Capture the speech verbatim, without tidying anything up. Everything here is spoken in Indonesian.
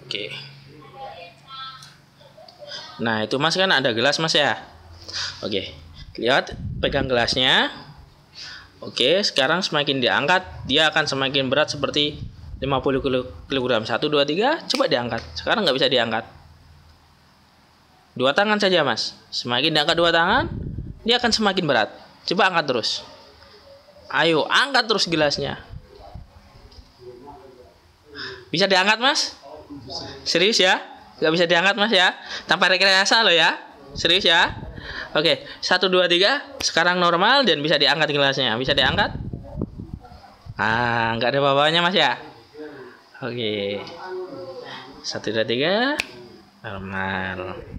Oke. Nah, itu Mas kan ada gelas Mas ya. Oke. Lihat, pegang gelasnya. Oke, sekarang semakin diangkat, dia akan semakin berat seperti lima puluh kilogram. satu, dua, tiga, coba diangkat. Sekarang nggak bisa diangkat. Dua tangan saja Mas. Semakin diangkat dua tangan, dia akan semakin berat. Coba angkat terus. Ayo, angkat terus gelasnya. Bisa diangkat Mas? Serius ya? Nggak bisa diangkat Mas ya? Tanpa rekayasa loh ya? Serius ya? Oke, satu, dua, tiga. Sekarang normal dan bisa diangkat gelasnya. Bisa diangkat? Ah, nggak ada bawahnya Mas ya? Oke. Satu, dua, tiga. Normal.